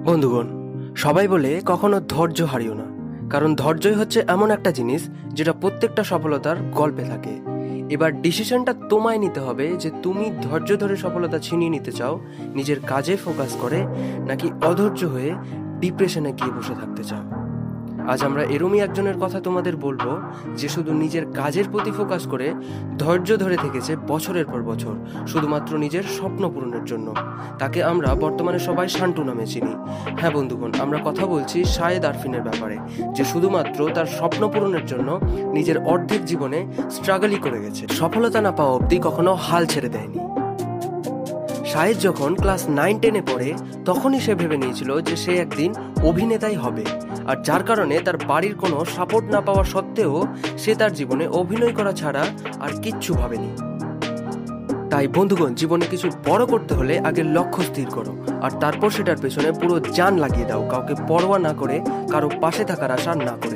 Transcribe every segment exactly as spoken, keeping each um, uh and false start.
বন্ধুগণ, সবাই বলে কখনো ধৈর্য হারিও না, কারণ ধৈর্যই হচ্ছে এমন একটা জিনিস যেটা প্রত্যেকটা সফলতার গল্পে থাকে। এবার ডিসিশনটা তোমায় নিতে হবে যে তুমি ধৈর্য ধরে সফলতা ছিনিয়ে নিতে চাও নিজের কাজে ফোকাস করে, নাকি অধৈর্য হয়ে ডিপ্রেশনে গিয়ে বসে থাকতে চাও। আজ আমরা এরমই একজনের কথা তোমাদের বলবো যে শুধু নিজের কাজের প্রতি ফোকাস করে ধৈর্য ধরে থেকেছে বছরের পর বছর শুধুমাত্র নিজের স্বপ্ন পূরণের জন্য। তাকে আমরা বর্তমানে সবাই শান্টু নামে চিনি। হ্যাঁ বন্ধুগণ, আমরা কথা বলছি শাহেদ আরফিনের ব্যাপারে, যে শুধুমাত্র তার স্বপ্ন পূরণের জন্য নিজের অর্ধেক জীবনে স্ট্রাগলই করে গেছে, সফলতা না পাওয়া অবধি কখনো হাল ছেড়ে দেয়নি। শাহেদ যখন ক্লাস নাইন টেনে পড়ে তখনই সে ভেবে নিয়েছিল যে সে একদিন অভিনেতাই হবে, আর যার কারণে তার বাড়ির কোনো সাপোর্ট না পাওয়া সত্ত্বেও সে তার জীবনে অভিনয় করা ছাড়া আর কিচ্ছু ভাবেনি। তাই বন্ধুগণ, জীবনে কিছু বড় করতে হলে আগে লক্ষ্য স্থির করো, আর তারপর সেটার পেছনে পুরো জান লাগিয়ে দাও, কাউকে পরোয়া না করে, কারো পাশে থাকার আশা না করে।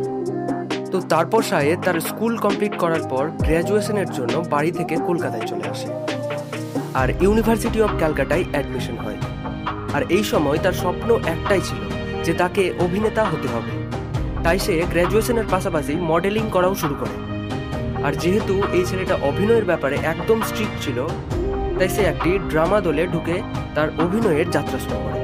তো তারপর শাহেদ তার স্কুল কমপ্লিট করার পর গ্র্যাজুয়েশনের জন্য বাড়ি থেকে কলকাতায় চলে আসে আর ইউনিভার্সিটি অফ ক্যালকাটায় অ্যাডমিশন হয়। আর এই সময় তার স্বপ্ন একটাই ছিল যে তাকে অভিনেতা হতে হবে। তাই সে গ্র্যাজুয়েশনের পাশাপাশি মডেলিং করাও শুরু করে। আর যেহেতু এই ছেলেটা অভিনয়ের ব্যাপারে একদম স্ট্রিক্ট ছিল, তাই সে একটি ড্রামা দলে ঢুকে তার অভিনয়ের যাত্রা শুরু করে।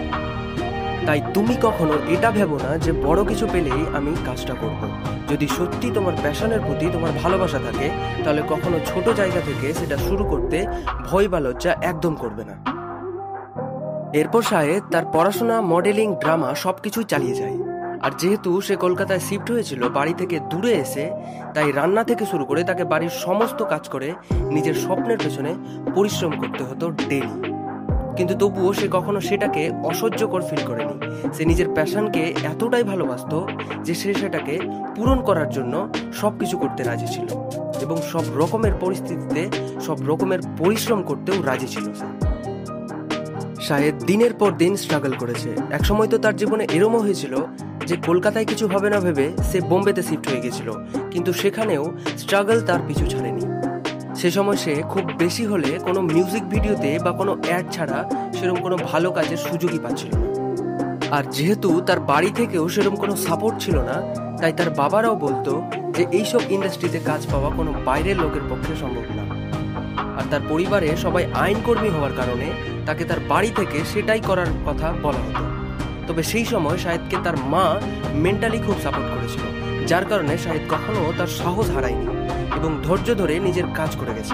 তাই তুমি কখনো এটা ভেবো না যে বড় কিছু পেলেই আমি কাজটা করব। যদি সত্যি তোমার প্যাশনের প্রতি তোমার ভালোবাসা থাকে, তাহলে কখনো ছোট জায়গা থেকে সেটা শুরু করতে ভয় বা লজ্জা একদম করবে না। এরপর শাহেদ তার পড়াশোনা, মডেলিং, ড্রামা সবকিছুই চালিয়ে যায়। আর যেহেতু সে কলকাতায় শিফট হয়েছিল বাড়ি থেকে দূরে এসে, তাই রান্না থেকে শুরু করে তাকে বাড়ির সমস্ত কাজ করে নিজের স্বপ্নের পেছনে পরিশ্রম করতে হতো ডেইলি। কিন্তু তবুও সে কখনো সেটাকে অসহ্যকর ফিল করেনি। সে নিজের প্যাশনকে এতটাই ভালোবাসতো যে সে সেটাকে পূরণ করার জন্য সব কিছু করতে রাজি ছিল, এবং সব রকমের পরিস্থিতিতে সব রকমের পরিশ্রম করতেও রাজি ছিল। শাহেদ দিনের পর দিন স্ট্রাগল করেছে। একসময় তো তার জীবনে এরমও হয়েছিল যে কলকাতায় কিছু হবে না ভেবে সে বোম্বেতে শিফট হয়ে গেছিল, কিন্তু সেখানেও স্ট্রাগল তার পিছু ছাড়েনি। সে সময় সে খুব বেশি হলে কোনো মিউজিক ভিডিওতে বা কোনো অ্যাড ছাড়া সেরকম কোনো ভালো কাজের সুযোগই পাচ্ছিল না। আর যেহেতু তার বাড়ি থেকেও সেরকম কোনো সাপোর্ট ছিল না, তাই তার বাবারাও বলতো যে এইসব ইন্ডাস্ট্রিতে কাজ পাওয়া কোনো বাইরের লোকের পক্ষে সম্ভব না। আর তার পরিবারে সবাই আইনকর্মী হওয়ার কারণে তাকে তার বাড়ি থেকে সেটাই করার কথা বলা হতো। তবে সেই সময় শাহেদকে তার মা মেন্টালি খুব সাপোর্ট করেছিল, যার কারণে শাহেদ কখনো তার সাহস হারায়নি এবং ধৈর্য ধরে নিজের কাজ করে গেছে।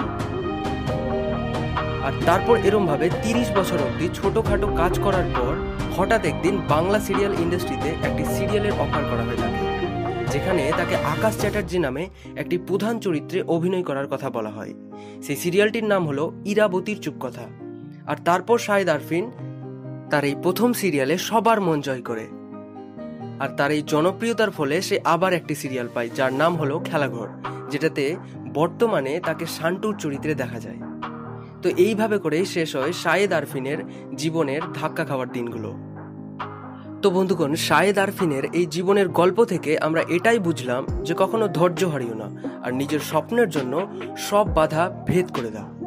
আর তারপর এরম ভাবে তিরিশ বছর অবধি ছোটখাটো কাজ করার পর হঠাৎ একদিন বাংলা সিরিয়াল ইন্ডাস্ট্রিতে একটি সিরিয়ালের অফার করা হয় তাকে, যেখানে তাকে আকাশ চ্যাটার্জি নামে একটি প্রধান চরিত্রে অভিনয় করার কথা বলা হয়। সেই সিরিয়ালটির নাম হলো ইরাবতীর চুপকথা। আর তারপর শাহেদ আরফিন তার এই প্রথম সিরিয়ালে সবার মন জয় করে। আর তার এই জনপ্রিয়তার ফলে সে আবার একটি সিরিয়াল পায় যার নাম হলো খেলাঘর, যেটাতে বর্তমানে তাকে শান্টুর চরিত্রে দেখা যায়। তো এইভাবে করেই শেষ হয় শাহেদ আরফিনের জীবনের ধাক্কা খাওয়ার দিনগুলো। তো বন্ধুগণ, শাহেদ আরফিনের এই জীবনের গল্প থেকে আমরা এটাই বুঝলাম যে কখনো ধৈর্য হারিও না, আর নিজের স্বপ্নের জন্য সব বাধা ভেদ করে দাও।